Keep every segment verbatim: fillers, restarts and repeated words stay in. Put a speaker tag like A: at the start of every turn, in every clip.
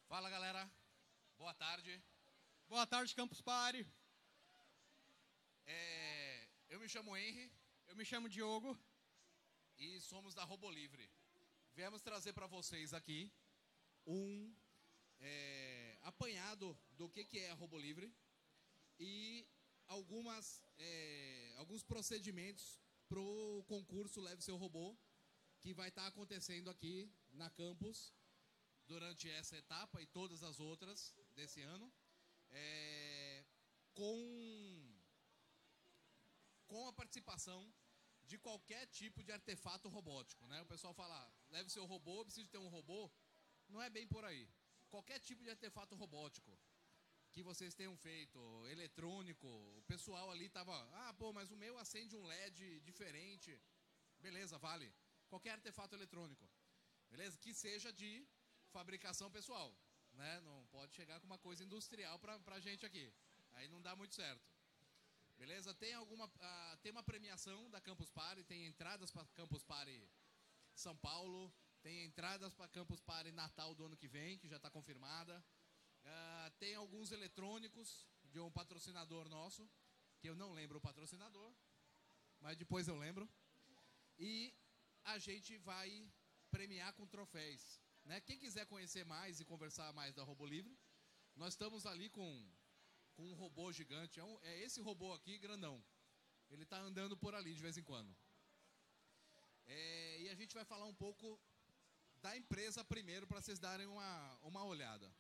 A: Fala, galera. Boa tarde.
B: Boa tarde, Campus Party.
A: É, eu me chamo Henry.
B: Eu me chamo Diogo.
A: E somos da Robo Livre. Viemos trazer para vocês aqui um é, apanhado do que, que é a Robo Livre e algumas, é, alguns procedimentos para o concurso Leve Seu Robô, que vai estar tá acontecendo aqui na campus durante essa etapa e todas as outras desse ano, é, com, com a participação de qualquer tipo de artefato robótico, né? O pessoal fala, leve seu robô, precisa ter um robô. Não é bem por aí. Qualquer tipo de artefato robótico que vocês tenham feito, eletrônico, o pessoal ali tava, ah, pô, mas o meu acende um L E D diferente. Beleza, vale. Qualquer artefato eletrônico, beleza? Que seja de fabricação pessoal, né? Não pode chegar com uma coisa industrial pra, pra gente aqui. Aí não dá muito certo. Beleza? Tem alguma, uh, tem uma premiação da Campus Party, tem entradas para Campus Party São Paulo, tem entradas para Campus Party Natal do ano que vem, que já está confirmada. Uh, tem alguns eletrônicos de um patrocinador nosso, que eu não lembro o patrocinador, mas depois eu lembro. E a gente vai premiar com troféus, né? Quem quiser conhecer mais e conversar mais da Robo Livre, nós estamos ali com... com um robô gigante, é, um, é esse robô aqui, grandão. Ele está andando por ali de vez em quando. É, e a gente vai falar um pouco da empresa primeiro, para vocês darem uma, uma olhada.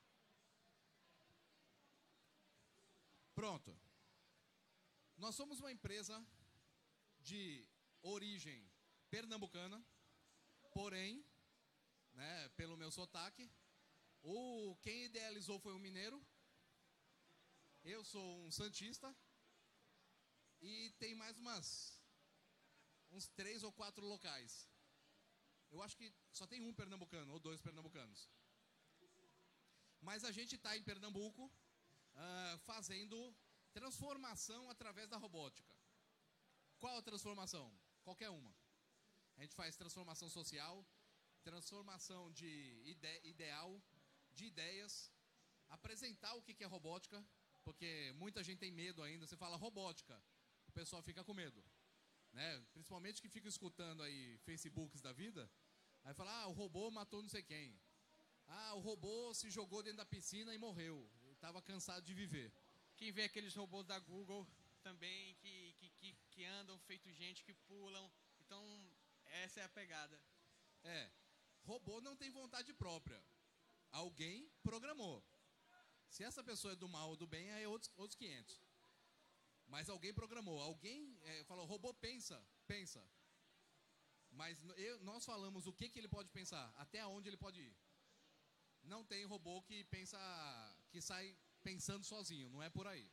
A: Pronto. Nós somos uma empresa de origem pernambucana, porém, né, pelo meu sotaque, o, quem idealizou foi um mineiro. Eu sou um santista e tem mais umas uns três ou quatro locais. Eu acho que só tem um pernambucano ou dois pernambucanos. Mas a gente está em Pernambuco uh, fazendo transformação através da robótica. Qual a transformação? Qualquer uma. A gente faz transformação social, transformação de ide- ideal, de ideias, apresentar o que, que é robótica. Porque muita gente tem medo ainda. Você fala robótica, o pessoal fica com medo, né? Principalmente que fica escutando aí Facebooks da vida. Aí fala, ah, o robô matou não sei quem. Ah, o robô se jogou dentro da piscina e morreu. Ele estava cansado de viver.
B: Quem vê aqueles robôs da Google também, que, que, que, que andam feito gente, que pulam. Então, essa é a pegada.
A: É, robô não tem vontade própria. Alguém programou. Se essa pessoa é do mal ou do bem, aí é outros, outros quinhentos. Mas alguém programou. Alguém é, falou, robô pensa, pensa. Mas eu, nós falamos o que, que ele pode pensar, até onde ele pode ir. Não tem robô que pensa, que sai pensando sozinho, não é por aí.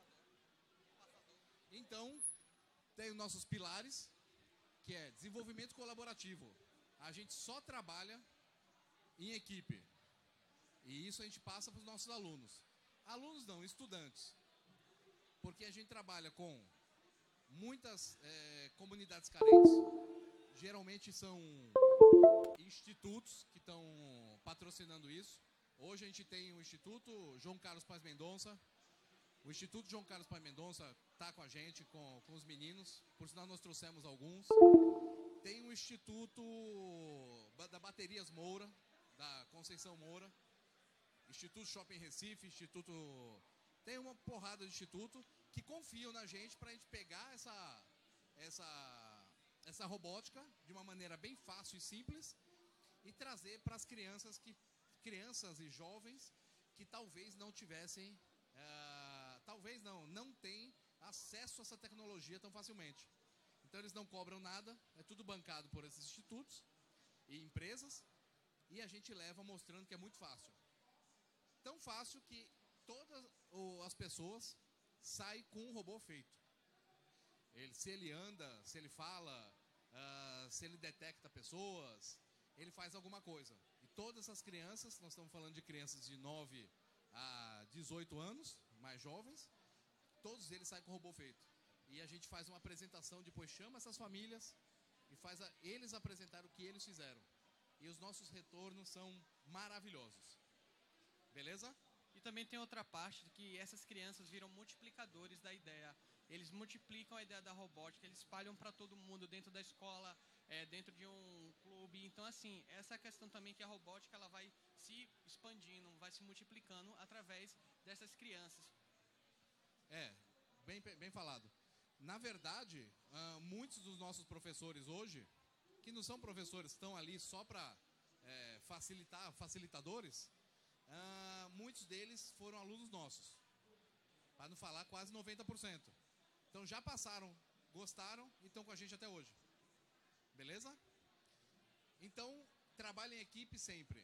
A: Então, tem os nossos pilares, que é desenvolvimento colaborativo. A gente só trabalha em equipe. E isso a gente passa para os nossos alunos. Alunos não, estudantes. Porque a gente trabalha com muitas é, comunidades carentes. Geralmente são institutos que estão patrocinando isso. Hoje a gente tem o Instituto João Carlos Paz Mendonça. O Instituto João Carlos Paz Mendonça está com a gente, com, com os meninos. Por sinal, nós trouxemos alguns. Tem o Instituto da Baterias Moura, da Conceição Moura. Instituto Shopping Recife, Instituto... Tem uma porrada de instituto que confiam na gente para a gente pegar essa, essa, essa robótica de uma maneira bem fácil e simples e trazer para as crianças, que, crianças e jovens que talvez não tivessem, uh, talvez não, não têm acesso a essa tecnologia tão facilmente. Então eles não cobram nada, é tudo bancado por esses institutos e empresas, e a gente leva mostrando que é muito fácil. Tão fácil que todas as pessoas saem com um robô feito. Ele, se ele anda, se ele fala, uh, se ele detecta pessoas, ele faz alguma coisa. E todas as crianças, nós estamos falando de crianças de nove a dezoito anos, mais jovens, todos eles saem com o robô feito. E a gente faz uma apresentação, depois chama essas famílias e faz a, eles apresentar o que eles fizeram. E os nossos retornos são maravilhosos. Beleza?
B: E também tem outra parte que essas crianças viram multiplicadores da ideia. Eles multiplicam a ideia da robótica, eles espalham para todo mundo dentro da escola, é, dentro de um clube. Então, assim, essa questão também que a robótica ela vai se expandindo, vai se multiplicando através dessas crianças.
A: É, bem, bem falado. Na verdade, uh, muitos dos nossos professores hoje, que não são professores, estão ali só para é, facilitar, facilitadores, uh, muitos deles foram alunos nossos. Para não falar quase noventa por cento. Então já passaram, gostaram e estão com a gente até hoje. Beleza? Então, trabalhe em equipe sempre.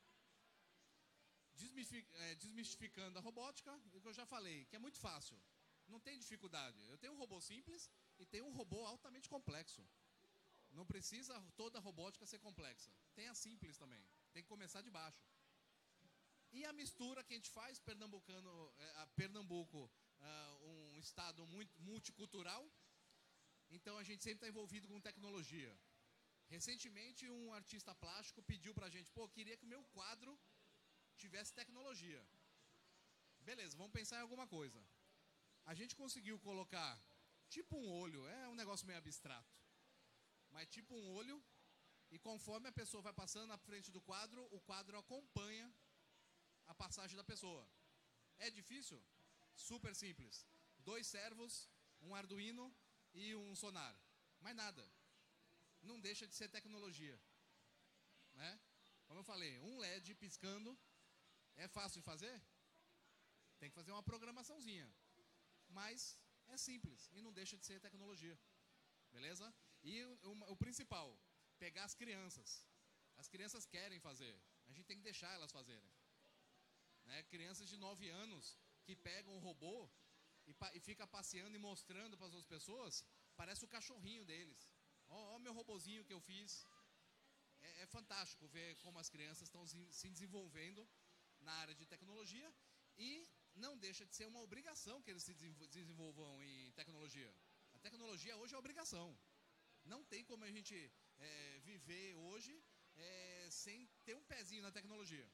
A: Desmistificando a robótica, o que eu já falei, que é muito fácil. Não tem dificuldade. Eu tenho um robô simples e tenho um robô altamente complexo. Não precisa toda a robótica ser complexa. Tem a simples também. Tem que começar de baixo. E a mistura que a gente faz, pernambucano, a Pernambuco, um estado muito multicultural, então a gente sempre está envolvido com tecnologia. Recentemente, um artista plástico pediu pra gente, pô, queria que o meu quadro tivesse tecnologia. Beleza, vamos pensar em alguma coisa. A gente conseguiu colocar tipo um olho, é um negócio meio abstrato, mas tipo um olho, e conforme a pessoa vai passando na frente do quadro, o quadro acompanha a passagem da pessoa. É difícil? Super simples. Dois servos, um Arduino e um sonar. Mais nada. Não deixa de ser tecnologia, né? Como eu falei, um L E D piscando é fácil de fazer? Tem que fazer uma programaçãozinha. Mas é simples e não deixa de ser tecnologia. Beleza? E o, o principal, pegar as crianças. As crianças querem fazer. A gente tem que deixar elas fazerem. Né? Crianças de nove anos que pegam um robô e, pa, e fica passeando e mostrando para as outras pessoas, parece o cachorrinho deles. Ó, ó meu robozinho que eu fiz. É, é fantástico ver como as crianças estão se desenvolvendo na área de tecnologia e não deixa de ser uma obrigação que eles se desenvolvam em tecnologia. A tecnologia hoje é obrigação. Não tem como a gente é, viver hoje é, sem ter um pezinho na tecnologia.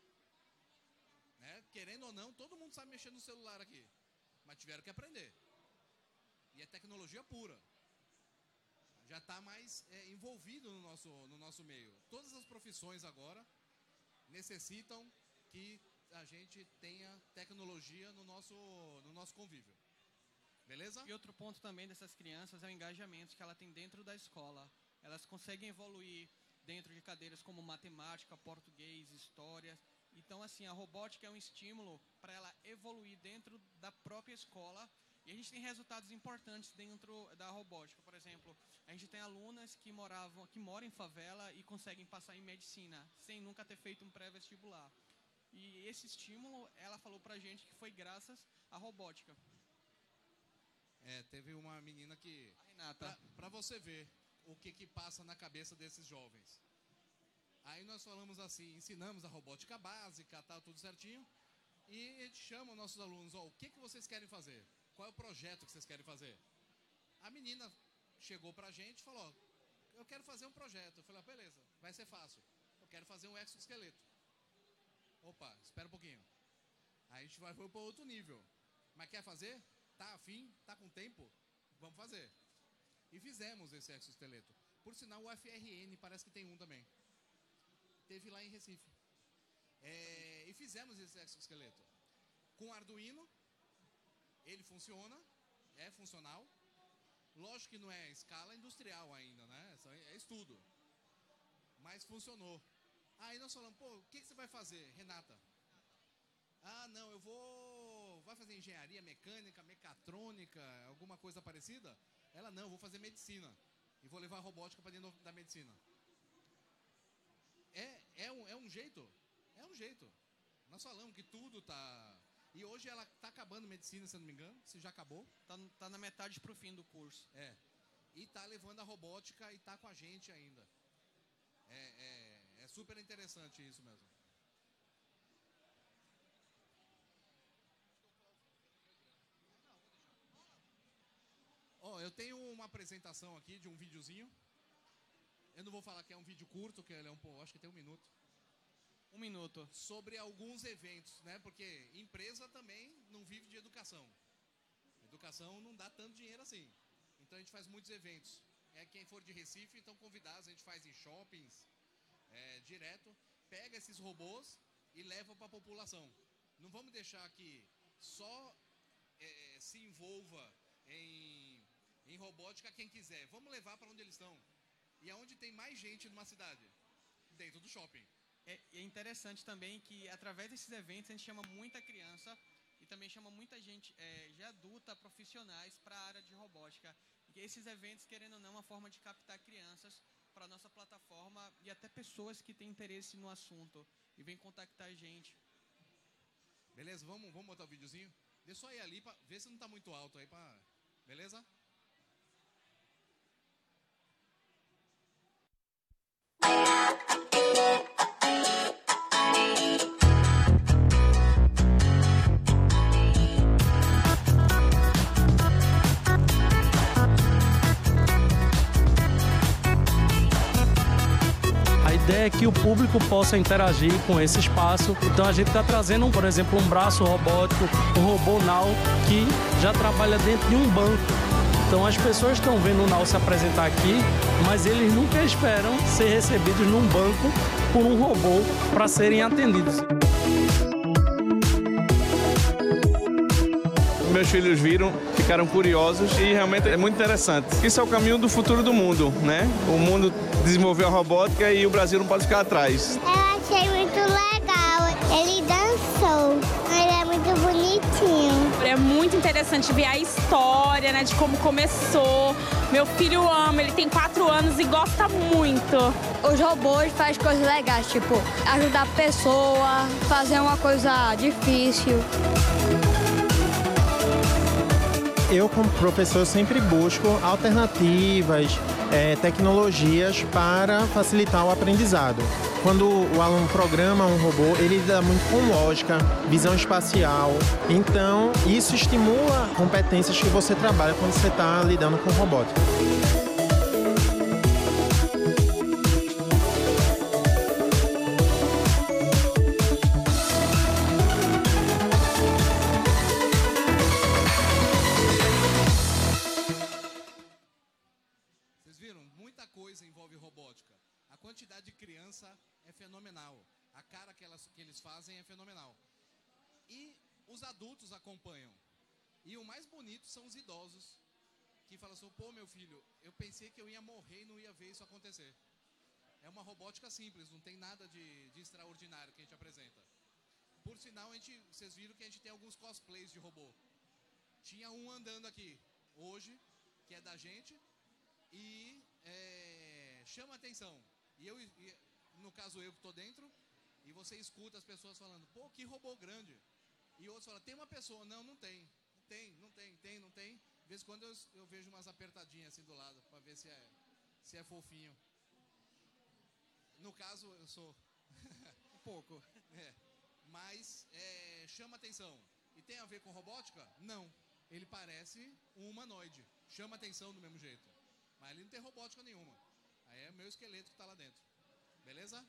A: Né? Querendo ou não, todo mundo sabe mexer no celular aqui. Mas tiveram que aprender. E é tecnologia pura. Já está mais é, envolvido no nosso, no nosso meio. Todas as profissões agora necessitam que a gente tenha tecnologia no nosso, no nosso convívio. Beleza?
B: E outro ponto também dessas crianças é o engajamento que ela tem dentro da escola. Elas conseguem evoluir dentro de cadeiras como matemática, português, história. Então, assim, a robótica é um estímulo para ela evoluir dentro da própria escola. E a gente tem resultados importantes dentro da robótica. Por exemplo, a gente tem alunas que, moravam, que moram em favela e conseguem passar em medicina, sem nunca ter feito um pré-vestibular. E esse estímulo, ela falou pra gente que foi graças à robótica.
A: É, teve uma menina que...
B: A Renata.
A: Pra, pra você ver o que que passa na cabeça desses jovens. Aí nós falamos assim, ensinamos a robótica básica, tá, tudo certinho. E a gente chama os nossos alunos, ó, o que que vocês querem fazer? Qual é o projeto que vocês querem fazer? A menina chegou pra gente e falou, ó, eu quero fazer um projeto. Eu falei, ah, beleza, vai ser fácil. Eu quero fazer um exoesqueleto. Opa, espera um pouquinho. Aí a gente vai para outro nível. Mas quer fazer? Tá afim? Tá com tempo? Vamos fazer. E fizemos esse exoesqueleto. Por sinal, o U F R N parece que tem um também. Teve lá em Recife. É, e fizemos esse exoesqueleto. Com Arduino, ele funciona, é funcional. Lógico que não é escala industrial ainda, né? É estudo. Mas funcionou. Aí nós falamos, pô, o que, que você vai fazer, Renata? Ah, não, eu vou... Vai fazer engenharia mecânica, mecatrônica, alguma coisa parecida? Ela, não, eu vou fazer medicina. E vou levar a robótica para dentro da medicina. É, é, um, é um jeito? É um jeito. Nós falamos que tudo tá... E hoje ela tá acabando medicina, se eu não me engano. Se já acabou.
B: Tá, tá na metade pro fim do curso.
A: É. E tá levando a robótica e tá com a gente ainda. É, é, é super interessante isso mesmo. Ó, oh, eu tenho uma apresentação aqui de um videozinho. Eu não vou falar que é um vídeo curto, que ele é um pouco, acho que tem um minuto.
B: Um minuto.
A: Sobre alguns eventos, né? Porque empresa também não vive de educação. Educação não dá tanto dinheiro assim. Então a gente faz muitos eventos. É, quem for de Recife, então convidados, a gente faz em shoppings, é, direto. Pega esses robôs e leva para a população. Não vamos deixar que só é, se envolva em, em robótica quem quiser. Vamos levar para onde eles estão. E aonde tem mais gente numa cidade? Dentro do shopping.
B: É, é interessante também que através desses eventos a gente chama muita criança e também chama muita gente é, já adulta, profissionais para a área de robótica. E esses eventos, querendo ou não, é uma forma de captar crianças para a nossa plataforma e até pessoas que têm interesse no assunto e vêm contactar a gente.
A: Beleza? Vamos, vamos botar o videozinho? Deixa só ir ali para ver se não está muito alto aí, pra... beleza?
C: A ideia é que o público possa interagir com esse espaço. Então a gente está trazendo, por exemplo, um braço robótico, um robô Now, que já trabalha dentro de um banco. Então as pessoas estão vendo o Now se apresentar aqui, mas eles nunca esperam ser recebidos num banco por um robô para serem atendidos.
D: Meus filhos viram, ficaram curiosos e realmente é muito interessante. Isso é o caminho do futuro do mundo, né? O mundo desenvolveu a robótica e o Brasil não pode ficar atrás.
E: Eu achei muito legal. Ele dançou. Ele é muito bonitinho.
F: É muito interessante ver a história, né, de como começou. Meu filho ama, ele tem quatro anos e gosta muito.
G: Os robôs fazem coisas legais, tipo ajudar a pessoa, fazer uma coisa difícil.
H: Eu, como professor, sempre busco alternativas, é, tecnologias para facilitar o aprendizado. Quando o aluno programa um robô, ele lida muito com lógica, visão espacial. Então, isso estimula competências que você trabalha quando você está lidando com robótica.
A: Coisa envolve robótica. A quantidade de criança é fenomenal. A cara que, elas, que eles fazem é fenomenal. E os adultos acompanham. E o mais bonito são os idosos que falam assim, pô, meu filho, eu pensei que eu ia morrer e não ia ver isso acontecer. É uma robótica simples, não tem nada de, de extraordinário que a gente apresenta. Por sinal, a gente, vocês viram que a gente tem alguns cosplays de robô. Tinha um andando aqui hoje, que é da gente, e é, chama atenção. E eu, e, no caso eu que estou dentro, e você escuta as pessoas falando, pô, que robô grande. E outros falam, tem uma pessoa. Não, não tem. Tem, não tem, tem, não tem. De vez em quando eu, eu vejo umas apertadinhas assim do lado, para ver se é, se é fofinho. No caso, eu sou um pouco. É, mas é, chama atenção. E tem a ver com robótica? Não. Ele parece um humanoide. Chama atenção do mesmo jeito. Mas ele não tem robótica nenhuma. Aí é meu esqueleto que está lá dentro. Beleza?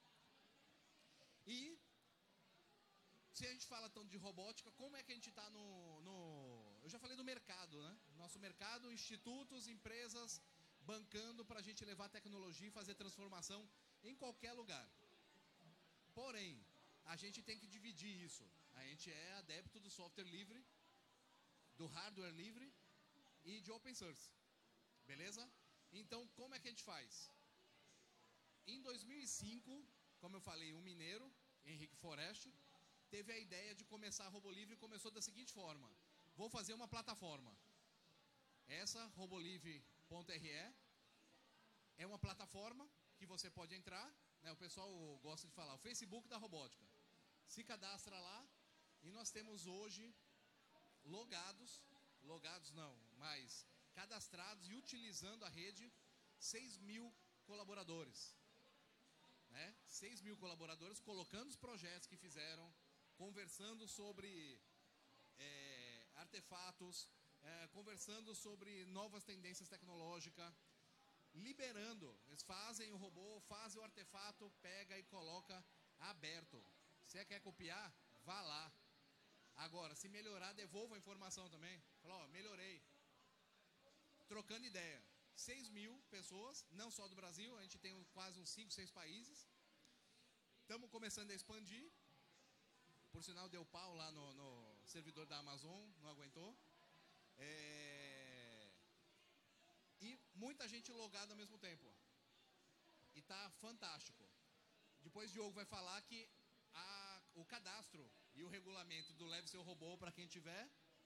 A: E se a gente fala tanto de robótica, como é que a gente está no, no... Eu já falei do mercado, né? Nosso mercado, institutos, empresas bancando para a gente levar tecnologia e fazer transformação em qualquer lugar. Porém, a gente tem que dividir isso. A gente é adepto do software livre, do hardware livre e de open source. Beleza? Então, como é que a gente faz? Em dois mil e cinco, como eu falei, um mineiro, Henrique Forest, teve a ideia de começar a Robolivre e começou da seguinte forma. Vou fazer uma plataforma. Essa, robolivre ponto r e, é uma plataforma que você pode entrar, né, o pessoal gosta de falar, o Facebook da robótica. Se cadastra lá e nós temos hoje logados, logados não, mas cadastrados e utilizando a rede seis mil colaboradores. Né? seis mil colaboradores colocando os projetos que fizeram, conversando sobre é, artefatos, é, conversando sobre novas tendências tecnológicas, liberando. Eles fazem o robô, fazem o artefato, pega e coloca aberto. Se você quer copiar, vá lá. Agora, se melhorar, devolva a informação também. Fala, ó, melhorei. Trocando ideia. seis mil pessoas, não só do Brasil, a gente tem quase uns cinco, seis países. Estamos começando a expandir. Por sinal, deu pau lá no, no servidor da Amazon, não aguentou. É... E muita gente logada ao mesmo tempo. E tá fantástico. Depois o Diogo vai falar que a, o cadastro e o regulamento do Leve Seu Robô, para quem tiver,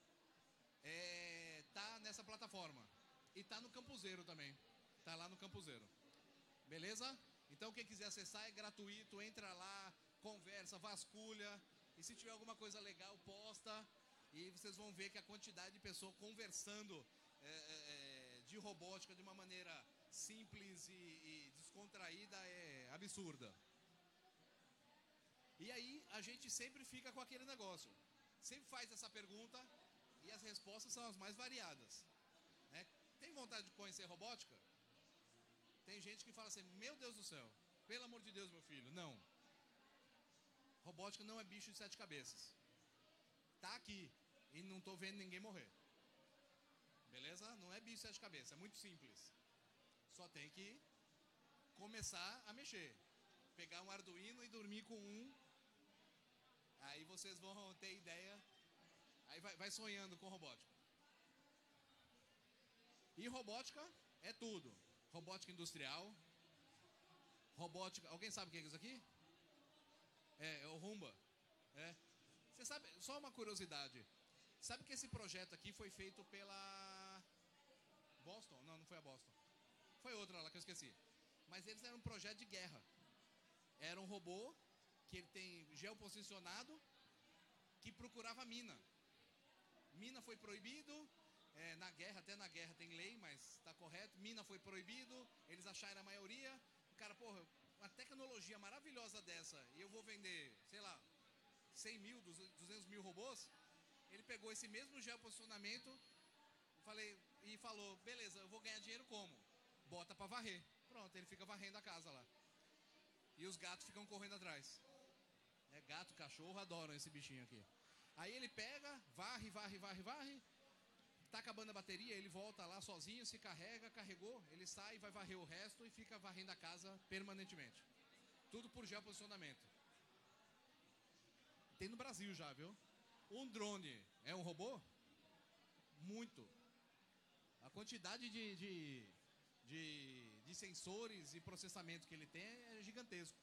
A: é, tá nessa plataforma. E tá no Campuseiro também. Tá lá no Campuseiro. Beleza? Então quem quiser acessar é gratuito, entra lá, conversa, vasculha. E se tiver alguma coisa legal, posta. E vocês vão ver que a quantidade de pessoas conversando é, é, de robótica de uma maneira simples e, e descontraída é absurda. E aí a gente sempre fica com aquele negócio. Sempre faz essa pergunta e as respostas são as mais variadas. Né? Tem vontade de conhecer robótica? Tem gente que fala assim, meu Deus do céu, pelo amor de Deus, meu filho, não. Robótica não é bicho de sete cabeças. Tá aqui e não tô vendo ninguém morrer. Beleza? Não é bicho de sete cabeças, é muito simples. Só tem que começar a mexer. Pegar um Arduino e dormir com um. Aí vocês vão ter ideia. Aí vai, vai sonhando com robótica. E robótica é tudo. Robótica industrial. Robótica... Alguém sabe o que é isso aqui? É, é o Roomba. É. Você sabe... Só uma curiosidade. Sabe que esse projeto aqui foi feito pela... Boston? Não, não foi a Boston. Foi outra lá que eu esqueci. Mas eles eram um projeto de guerra. Era um robô que ele tem geoposicionado que procurava mina. Mina foi proibido, é, na guerra, até na guerra tem lei, mas está correto. Mina foi proibido, eles acharam a maioria. O cara, porra, uma tecnologia maravilhosa dessa e eu vou vender, sei lá, cem mil, duzentos mil robôs. Ele pegou esse mesmo geoposicionamento falei, e falou, beleza, eu vou ganhar dinheiro como? Bota pra varrer. Pronto, ele fica varrendo a casa lá. E os gatos ficam correndo atrás. É, gato, cachorro adoram esse bichinho aqui. Aí ele pega, varre, varre, varre, varre. Tá acabando a bateria, ele volta lá sozinho, se carrega, carregou, ele sai, vai varrer o resto e fica varrendo a casa permanentemente. Tudo por geoposicionamento. Tem no Brasil já, viu? Um drone é um robô? Muito. A quantidade de, de, de, de sensores e processamento que ele tem é gigantesco.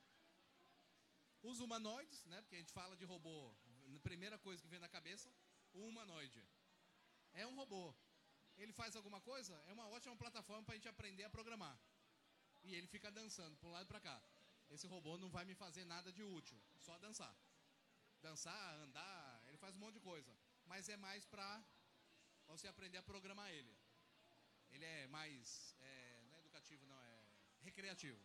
A: Os humanoides, né? Porque a gente fala de robô, a primeira coisa que vem na cabeça, o humanoide. É um robô. Ele faz alguma coisa? É uma ótima plataforma para a gente aprender a programar. E ele fica dançando para um lado e para cá. Esse robô não vai me fazer nada de útil, só dançar. Dançar, andar, ele faz um monte de coisa. Mas é mais para você aprender a programar ele. Ele é mais, é, não é educativo não, é recreativo.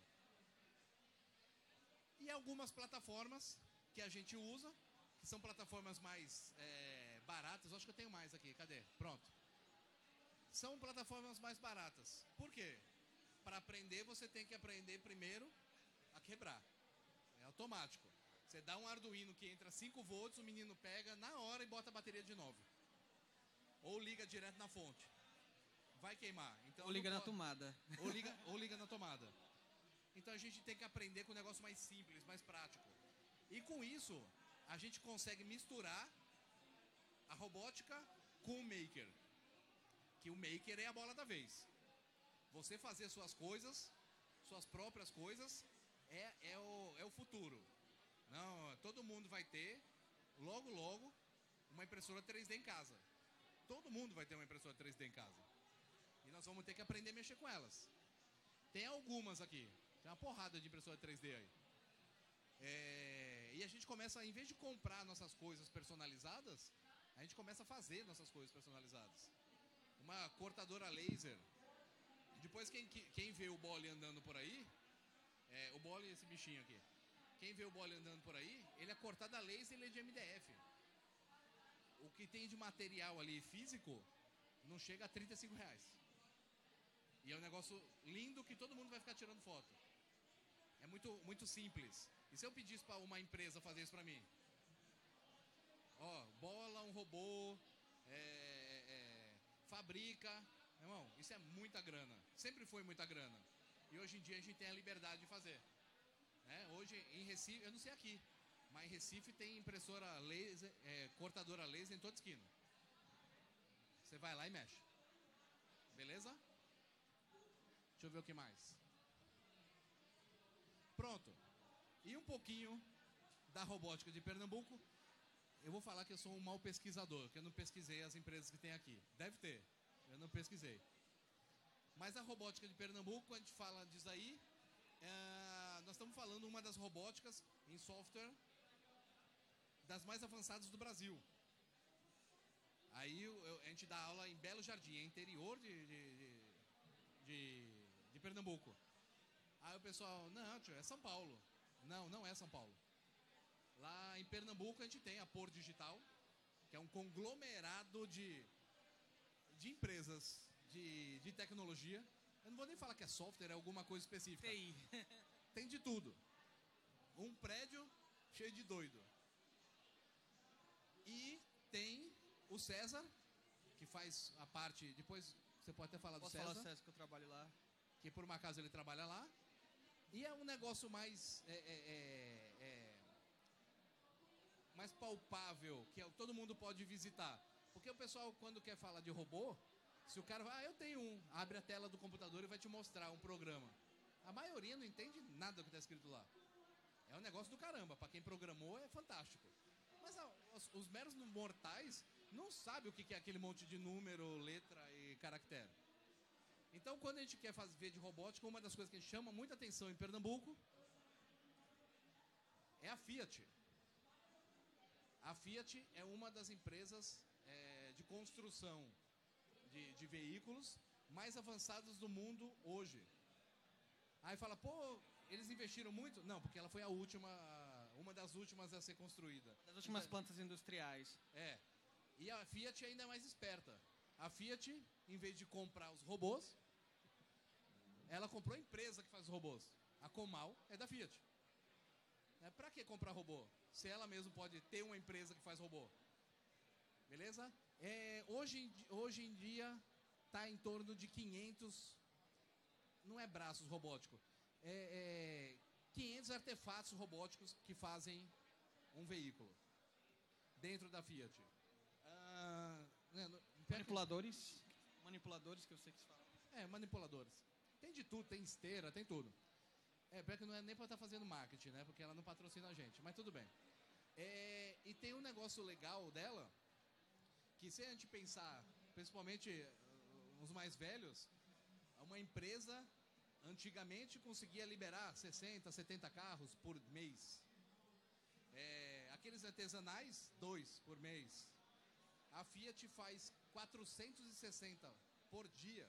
A: E algumas plataformas que a gente usa, que são plataformas mais é, baratas. Eu acho que eu tenho mais aqui, cadê? Pronto. São plataformas mais baratas. Por quê? Para aprender, você tem que aprender primeiro a quebrar. É automático. Você dá um Arduino que entra cinco volts, o menino pega na hora e bota a bateria de novo. Ou liga direto na fonte. Vai queimar. Então,
B: ou liga na
A: pode...
B: tomada.
A: Ou liga, ou liga na tomada. Então a gente tem que aprender com um negócio mais simples, mais prático. E com isso, a gente consegue misturar a robótica com o maker. Que o maker é a bola da vez. Você fazer suas coisas, suas próprias coisas, é, é, o, é o futuro. Não, todo mundo vai ter, logo, logo, uma impressora três D em casa. Todo mundo vai ter uma impressora três D em casa. E nós vamos ter que aprender a mexer com elas. Tem algumas aqui. Tem uma porrada de impressora três D aí. É, e a gente começa, em vez de comprar nossas coisas personalizadas, a gente começa a fazer nossas coisas personalizadas. Uma cortadora laser. Depois quem, quem vê o Bolly andando por aí, é, o Bolly é esse bichinho aqui. Quem vê o Bolly andando por aí, ele é cortado a laser e ele é de M D F. O que tem de material ali físico não chega a trinta e cinco reais. E é um negócio lindo que todo mundo vai ficar tirando foto. É É muito, muito simples. E se eu pedisse para uma empresa fazer isso para mim? Ó, bola um robô, é, é, fabrica. Irmão, isso é muita grana. Sempre foi muita grana. E hoje em dia a gente tem a liberdade de fazer. Né? Hoje em Recife, eu não sei aqui, mas em Recife tem impressora laser, é, cortadora laser em toda esquina. Você vai lá e mexe. Beleza? Deixa eu ver o que mais. Pronto. E um pouquinho da robótica de Pernambuco. Eu vou falar que eu sou um mau pesquisador, que eu não pesquisei as empresas que tem aqui. Deve ter, eu não pesquisei. Mas a robótica de Pernambuco, quando a gente fala disso aí, é, nós estamos falando uma das robóticas em software das mais avançadas do Brasil. Aí eu, a gente dá aula em Belo Jardim, interior de, de, de, de Pernambuco. Aí o pessoal, não, tio, é São Paulo. Não, não é São Paulo. Lá em Pernambuco a gente tem a Por Digital, que é um conglomerado de, de empresas de, de tecnologia. Eu não vou nem falar que é software, é alguma coisa específica.
B: T I.
A: Tem de tudo. Um prédio cheio de doido. E tem o César, que faz a parte... Depois você pode até falar do
B: Posso
A: César.
B: falar do César, que eu trabalho lá.
A: Que por um acaso ele trabalha lá. E é um negócio mais... É, é, é, é, mais palpável, que todo mundo pode visitar. Porque o pessoal, quando quer falar de robô, se o cara vai, ah, eu tenho um, abre a tela do computador e vai te mostrar um programa. A maioria não entende nada do que está escrito lá. É um negócio do caramba, para quem programou é fantástico. Mas ah, os, os meros mortais não sabem o que é aquele monte de número, letra e caractere. Então, quando a gente quer fazer, ver de robótica, uma das coisas que a gente chama muita atenção em Pernambuco é a Fiat. A Fiat é uma das empresas é, de construção de, de veículos mais avançadas do mundo hoje. Aí fala, pô, eles investiram muito? Não, porque ela foi a última, uma das últimas a ser construída.
B: Das últimas plantas industriais.
A: É. E a Fiat ainda é mais esperta. A Fiat, em vez de comprar os robôs, ela comprou a empresa que faz os robôs. A Comal é da Fiat. É, pra que comprar robô? Se ela mesmo pode ter uma empresa que faz robô. Beleza? É, hoje, hoje em dia está em torno de quinhentos, não é braços robóticos, é, é quinhentos artefatos robóticos que fazem um veículo dentro da Fiat. Ah, né, no,
B: manipuladores, manipuladores que eu sei que se fala.
A: É, manipuladores. Tem de tudo, tem esteira, tem tudo. É, pior que não é nem para estar tá fazendo marketing, né? Porque ela não patrocina a gente, mas tudo bem. É, e tem um negócio legal dela, que se a gente pensar, principalmente os mais velhos, uma empresa antigamente conseguia liberar sessenta, setenta carros por mês. É, aqueles artesanais, dois por mês. A Fiat faz quatrocentos e sessenta por dia.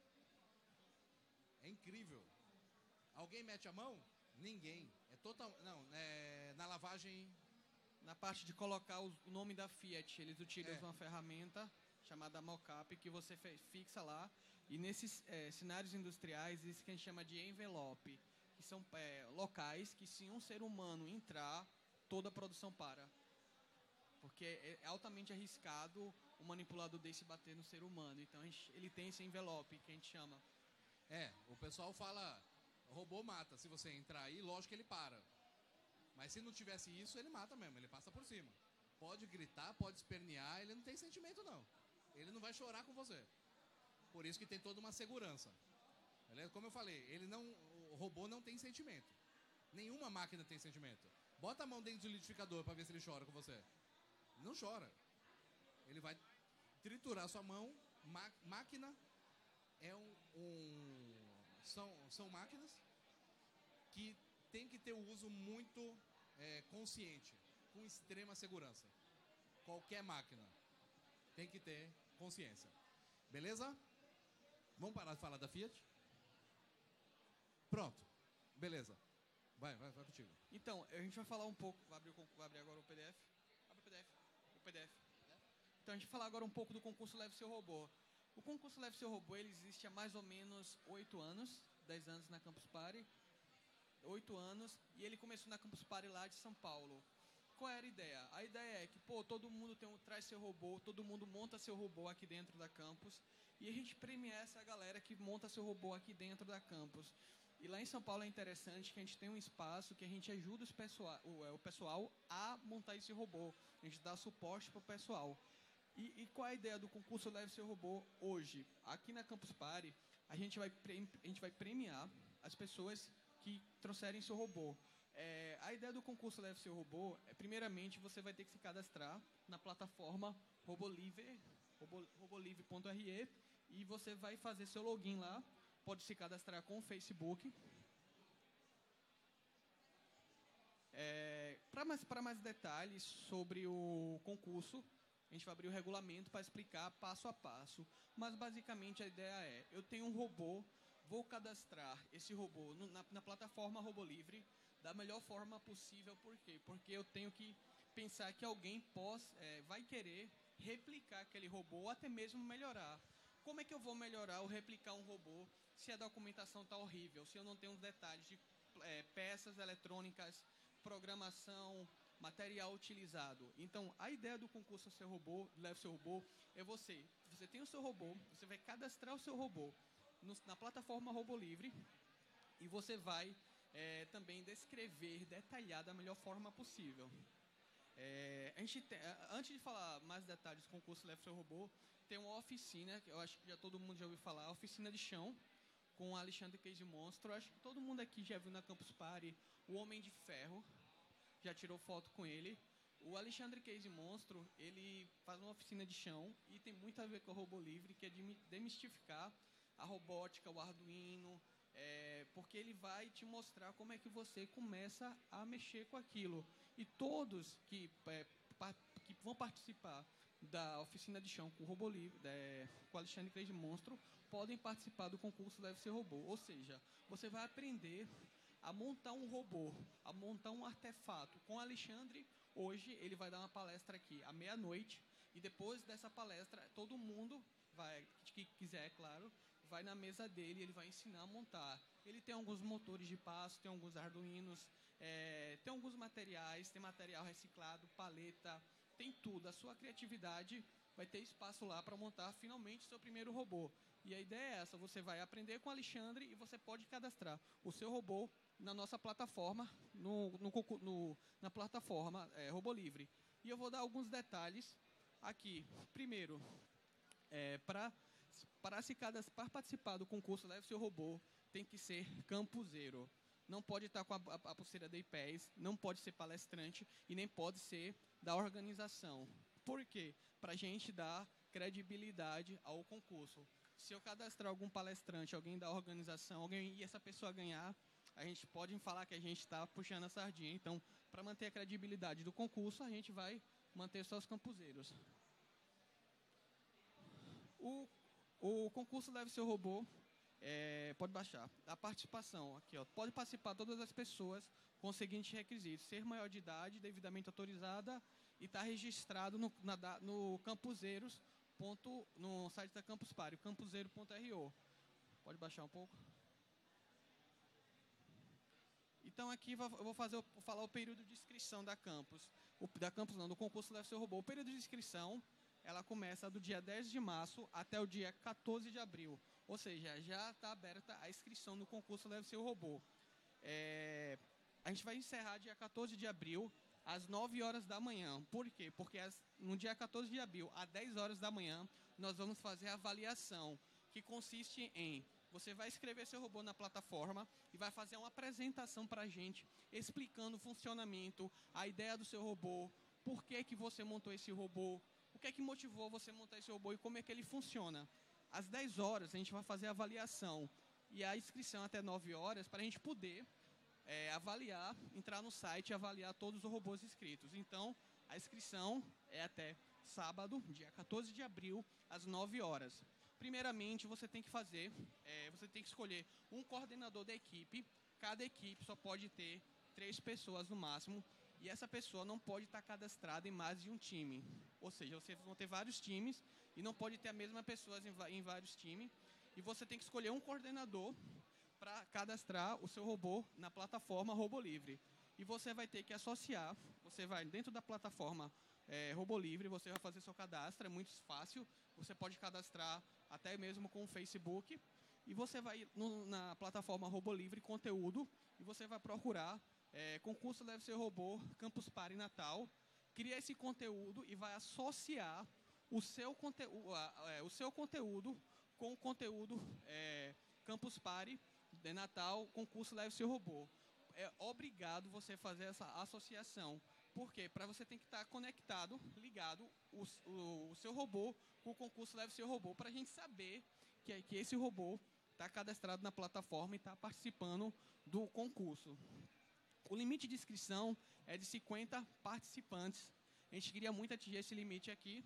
A: É incrível. Alguém mete a mão? Ninguém. É total, não, é na lavagem.
B: Na parte de colocar o nome da Fiat, eles utilizam
A: É.
B: uma ferramenta chamada mockup que você fixa lá. E nesses é, cenários industriais, isso que a gente chama de envelope, que são é, locais que se um ser humano entrar, toda a produção para. Porque é altamente arriscado o manipulador desse bater no ser humano. Então a gente, ele tem esse envelope que a gente chama.
A: É, o pessoal fala, o robô mata. Se você entrar aí, lógico que ele para. Mas se não tivesse isso, ele mata mesmo, ele passa por cima. Pode gritar, pode espernear, ele não tem sentimento não. Ele não vai chorar com você. Por isso que tem toda uma segurança. Beleza? Como eu falei, ele não, o robô não tem sentimento. Nenhuma máquina tem sentimento. Bota a mão dentro do liquidificador para ver se ele chora com você. Não chora. Ele vai triturar sua mão. Ma máquina é um, um são, são máquinas que tem que ter o uso muito é, consciente, com extrema segurança. Qualquer máquina tem que ter consciência. Beleza? Vamos parar de falar da Fiat? Pronto. Beleza. Vai, vai, vai contigo.
B: Então, a gente vai falar um pouco. Vai abrir, o, vai abrir agora o P D F? Abre o P D F. O P D F. Então, a gente vai falar agora um pouco do concurso Leve Seu Robô. O concurso Leve Seu Robô, ele existe há mais ou menos oito anos, dez anos na Campus Party. oito anos, e ele começou na Campus Party lá de São Paulo. Qual era a ideia? A ideia é que, pô, todo mundo tem um, traz seu robô, todo mundo monta seu robô aqui dentro da campus, e a gente premia essa galera que monta seu robô aqui dentro da campus. E lá em São Paulo é interessante que a gente tem um espaço que a gente ajuda os pessoal, o, o pessoal a montar esse robô. A gente dá suporte para o pessoal. E, e qual é a ideia do concurso Leve Seu Robô hoje? Aqui na Campus Party, a gente vai, a gente vai premiar as pessoas que trouxerem seu robô. É, a ideia do concurso Leve Seu Robô é, primeiramente, você vai ter que se cadastrar na plataforma Robolive, robolive ponto r e, e você vai fazer seu login lá. Pode se cadastrar com o Facebook. É, para mais, para mais detalhes sobre o concurso, a gente vai abrir o regulamento para explicar passo a passo. Mas, basicamente, a ideia é, eu tenho um robô, vou cadastrar esse robô no, na, na plataforma Robolivre da melhor forma possível. Por quê? Porque eu tenho que pensar que alguém possa, é, vai querer replicar aquele robô ou até mesmo melhorar. Como é que eu vou melhorar ou replicar um robô se a documentação está horrível, se eu não tenho os detalhes de é, peças eletrônicas, programação, material utilizado? Então, a ideia do concurso Seu Robô, Leve Seu Robô, é você, você tem o seu robô, você vai cadastrar o seu robô no, na plataforma Robolivre e você vai é, também descrever, detalhar da melhor forma possível. É, a gente tem, antes de falar mais detalhes do concurso Leve Seu Robô, tem uma oficina, que eu acho que já todo mundo já ouviu falar, a oficina de chão, com o Alexandre Case Monstro. Acho que todo mundo aqui já viu na Campus Party o Homem de Ferro, já tirou foto com ele. O Alexandre Case Monstro, ele faz uma oficina de chão e tem muito a ver com o Robolivre, que é de demistificar a robótica, o Arduino, é, porque ele vai te mostrar como é que você começa a mexer com aquilo. E todos que, é, pa, que vão participar da oficina de chão com o Robolivre, é, com o Alexandre Case Monstro, podem participar do concurso Leve Seu Robô. Ou seja, você vai aprender a montar um robô, a montar um artefato. Com o Alexandre, hoje, ele vai dar uma palestra aqui à meia-noite, e depois dessa palestra, todo mundo, vai, que quiser, é claro, vai na mesa dele, ele vai ensinar a montar. Ele tem alguns motores de passo, tem alguns arduinos, é, tem alguns materiais, tem material reciclado, paleta, tem tudo. A sua criatividade vai ter espaço lá para montar finalmente seu primeiro robô. E a ideia é essa, você vai aprender com o Alexandre e você pode cadastrar o seu robô na nossa plataforma, no, no, no, na plataforma é, Robolivre. E eu vou dar alguns detalhes aqui. Primeiro, é, para para se cadastrar, para participar do concurso Leve Seu Robô, tem que ser campuseiro. Não pode estar com a, a, a pulseira da I P E S, não pode ser palestrante e nem pode ser da organização. Por quê? Para a gente dar credibilidade ao concurso. Se eu cadastrar algum palestrante, alguém da organização, alguém e essa pessoa ganhar, a gente pode falar que a gente está puxando a sardinha. Então, para manter a credibilidade do concurso, a gente vai manter só os campuseiros. O, o concurso Leve Seu Robô, é, pode baixar. A participação, aqui, ó, pode participar todas as pessoas com os seguintes requisitos: ser maior de idade, devidamente autorizada e estar tá registrado no, na, no Campuseiros, ponto, no site da Campus Party, campuseiro ponto r o. Pode baixar um pouco. Então aqui eu vou fazer, vou falar o período de inscrição da campus, o, da campus não, do concurso Leve Seu Robô. O período de inscrição, ela começa do dia dez de março até o dia quatorze de abril. Ou seja, já está aberta a inscrição no concurso Leve Seu Robô. É, a gente vai encerrar dia quatorze de abril, às nove horas da manhã. Por quê? Porque as, no dia quatorze de abril, às dez horas da manhã, nós vamos fazer a avaliação, que consiste em: você vai escrever seu robô na plataforma e vai fazer uma apresentação para a gente, explicando o funcionamento, a ideia do seu robô, por que que você montou esse robô, o que é que motivou você montar esse robô e como é que ele funciona. Às dez horas, a gente vai fazer a avaliação e a inscrição até nove horas para a gente poder é, avaliar, entrar no site e avaliar todos os robôs inscritos. Então, a inscrição é até sábado, dia quatorze de abril, às nove horas. Primeiramente, você tem que fazer, é, você tem que escolher um coordenador da equipe. Cada equipe só pode ter três pessoas no máximo, e essa pessoa não pode estar cadastrada em mais de um time. Ou seja, vocês vão ter vários times e não pode ter a mesma pessoa em, em vários times. E você tem que escolher um coordenador para cadastrar o seu robô na plataforma Robô Livre. E você vai ter que associar, você vai dentro da plataforma é, Robô Livre, você vai fazer seu cadastro, é muito fácil, você pode cadastrar até mesmo com o Facebook, e você vai no, na plataforma Robô Livre Conteúdo, e você vai procurar é, concurso Leve Seu Robô, Campus Party Natal, cria esse conteúdo e vai associar o seu, conte é, o seu conteúdo com o conteúdo é, Campus Party de Natal, concurso Leve Seu Robô. É obrigado você fazer essa associação. Por quê? Para você tem que estar conectado, ligado, o, o, o seu robô com o concurso Leve Seu Robô, para a gente saber que, que esse robô está cadastrado na plataforma e está participando do concurso. O limite de inscrição é de cinquenta participantes. A gente queria muito atingir esse limite aqui.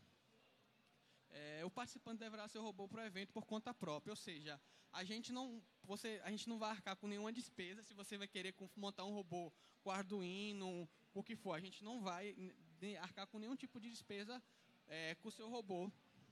B: É, o participante deverá ser o robô para o evento por conta própria, ou seja, a gente não, você, a gente não vai arcar com nenhuma despesa se você vai querer montar um robô com Arduino, o que for, a gente não vai arcar com nenhum tipo de despesa é, com o seu robô.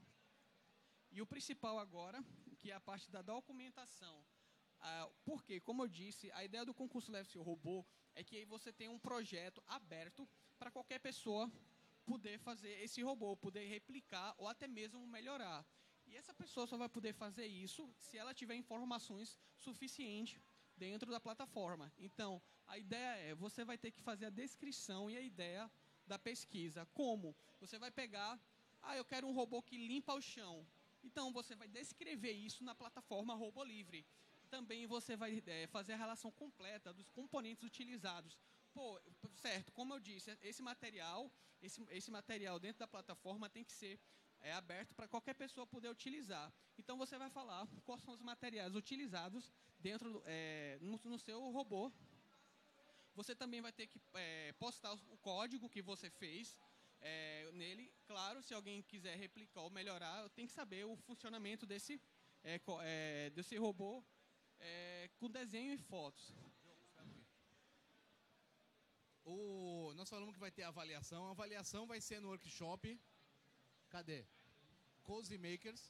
B: E o principal agora, que é a parte da documentação. Ah, porque, como eu disse, a ideia do concurso Leve Seu Robô é que aí você tem um projeto aberto para qualquer pessoa poder fazer esse robô, poder replicar ou até mesmo melhorar. E essa pessoa só vai poder fazer isso se ela tiver informações suficientes dentro da plataforma. Então, a ideia é, você vai ter que fazer a descrição e a ideia da pesquisa. Como? Você vai pegar, ah, eu quero um robô que limpa o chão. Então, você vai descrever isso na plataforma Robô Livre. Também você vai é, fazer a relação completa dos componentes utilizados. Pô, certo, como eu disse, esse material, esse, esse material dentro da plataforma tem que ser é, aberto para qualquer pessoa poder utilizar. Então você vai falar quais são os materiais utilizados dentro é, no, no seu robô. Você também vai ter que é, postar o código que você fez é, nele. Claro, se alguém quiser replicar ou melhorar, tem que saber o funcionamento desse, é, é, desse robô é, com desenho e fotos.
A: O, nós falamos que vai ter avaliação. A avaliação vai ser no workshop. Cadê? Cozy Makers.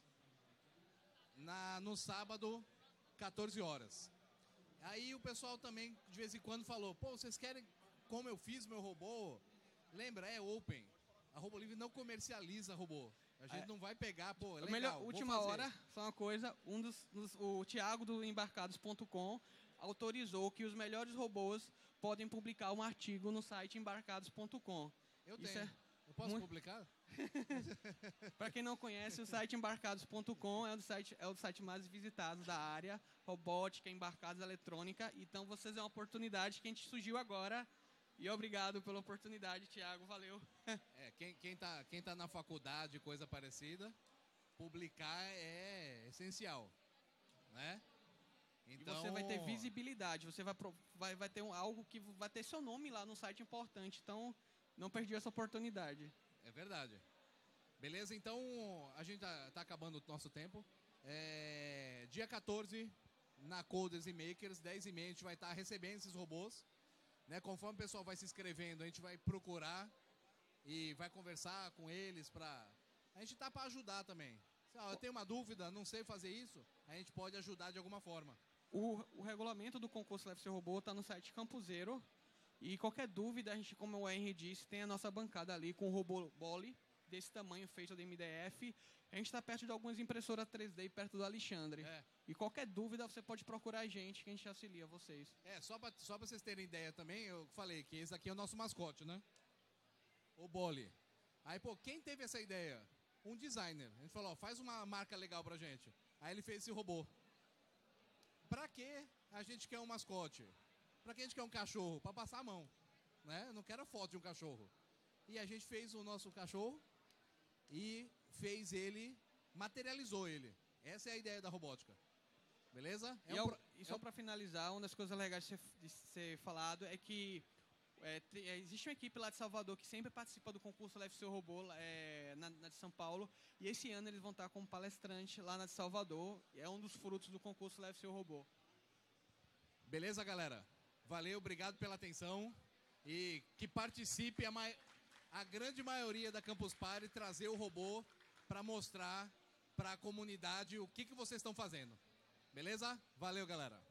A: Na, no sábado, quatorze horas. Aí o pessoal também, de vez em quando, falou: pô, vocês querem como eu fiz meu robô? Lembra, é open. A Robô Livre não comercializa robô. A gente é. não vai pegar, pô, é legal,
B: melhor, última hora, só uma coisa. Um dos, dos, o Thiago do embarcados ponto com autorizou que os melhores robôs podem publicar um artigo no site embarcados ponto com.
A: Eu Isso tenho. É eu posso muito... publicar?
B: Para quem não conhece, o site embarcados ponto com é o site, é o site mais visitado da área robótica, embarcados, eletrônica. Então, vocês é uma oportunidade que a gente surgiu agora. E obrigado pela oportunidade, Thiago. Valeu.
A: É, quem, quem, tá, quem tá na faculdade, coisa parecida, publicar é essencial, né?
B: Então... E você vai ter visibilidade, você vai, vai, vai ter um, algo que vai ter seu nome lá no site importante, então não perdi essa oportunidade.
A: É verdade. Beleza, então a gente tá, tá acabando o nosso tempo. É, dia quatorze, na Coders e Makers, dez e meia, a gente vai estar tá recebendo esses robôs. Né? Conforme o pessoal vai se inscrevendo, a gente vai procurar e vai conversar com eles para... A gente tá para ajudar também. Se ah, eu tenho uma dúvida, não sei fazer isso, a gente pode ajudar de alguma forma.
B: O, o regulamento do concurso Leve Seu Robô está no site Campuseiro. E qualquer dúvida, a gente, como o Henry disse, tem a nossa bancada ali com o robô Boli, desse tamanho, feito de M D F. A gente está perto de algumas impressoras três D, perto do Alexandre. É. E qualquer dúvida, você pode procurar a gente, que a gente auxilia vocês.
A: É, só para só pra vocês terem ideia também, eu falei que esse aqui é o nosso mascote, né? O Boli. Aí, pô, quem teve essa ideia? Um designer. A gente falou, ó, faz uma marca legal pra gente. Aí ele fez esse robô. Pra que a gente quer um mascote? Pra que a gente quer um cachorro? Pra passar a mão, né? Eu não quero a foto de um cachorro. E a gente fez o nosso cachorro e fez ele, materializou ele. Essa é a ideia da robótica. Beleza?
B: É e, um pro... e só é... para finalizar, uma das coisas legais de ser, de ser falado é que é, te, é, existe uma equipe lá de Salvador que sempre participa do concurso Leve Seu Robô é, na, na de São Paulo. E esse ano eles vão estar como palestrante lá na de Salvador. É um dos frutos do concurso Leve Seu Robô.
A: Beleza, galera? Valeu, obrigado pela atenção. E que participe a, ma... a grande maioria da Campus Party trazer o robô para mostrar para a comunidade o que, que vocês estão fazendo. Beleza? Valeu, galera.